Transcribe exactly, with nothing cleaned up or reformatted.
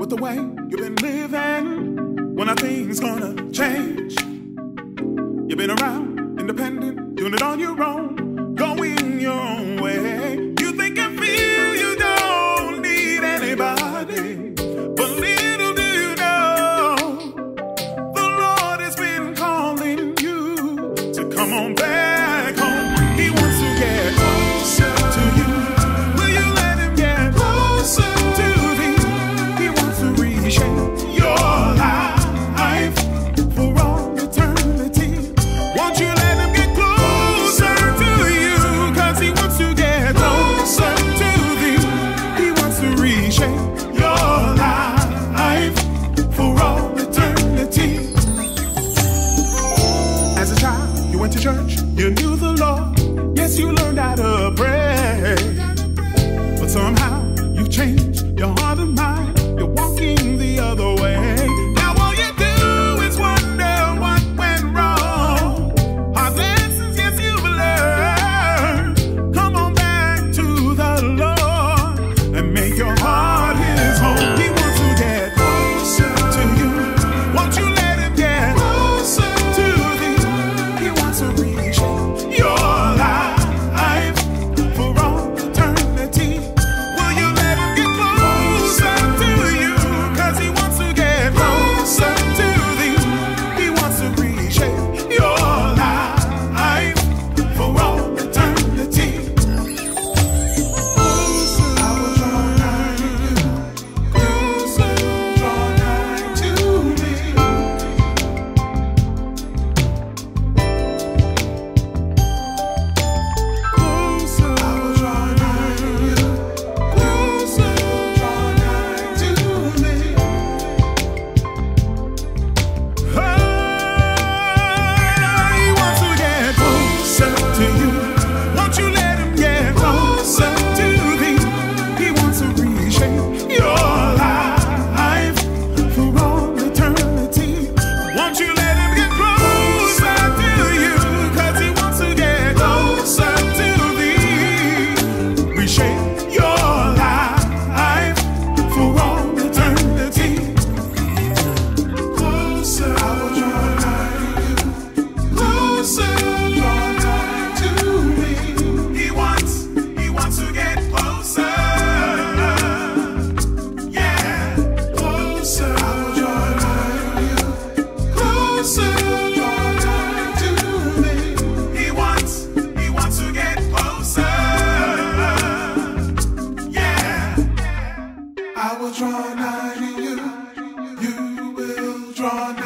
with the way you've been living. When are things gonna change? You've been around, independent, doing it on your own, going your own way. You think and feel you don't need anybody, but little do you know, the Lord has been calling you to come on back home. He wants to get closer to you. Will you let him get closer to thee? He wants to reshape your life for all eternity. Won't you let him get closer to you? Cause he wants to get closer to thee. He wants to reshape your life for all eternity. As a child, you went to church, you knew the Lord. Yes, you learned how to pray. But somehow you've changed your heart and mind. You're walking the other way. Now all you do is wonder what went wrong. Hard lessons, yes, you've learned. Come on back to the Lord and make your heart his home. He wants to get closer to you. Won't you let him get closer to thee? He wants to reshape your life for all eternity. Will you let him get closer to you? Cause he wants to get closer to thee. He wants to reshape your life for all eternity. Closer, I will draw nigh to you. Closer, draw nigh to me. Closer, I will draw nigh to you. Closer, draw nigh to me. Oh, he wants to get closer to you. Won't you let him get closer to thee? He wants to reshape your life for all eternity. Won't you let him get closer to you? Cause he wants to get closer to thee. Reshape your life for all eternity. Closer, I will draw nigh to you. Closer, draw nigh to me. He wants, he wants to get closer. Yeah, closer, I will draw nigh to you. Closer, draw nigh to me. He wants, he wants to get closer. Yeah, I will draw nigh to you. You will draw nigh.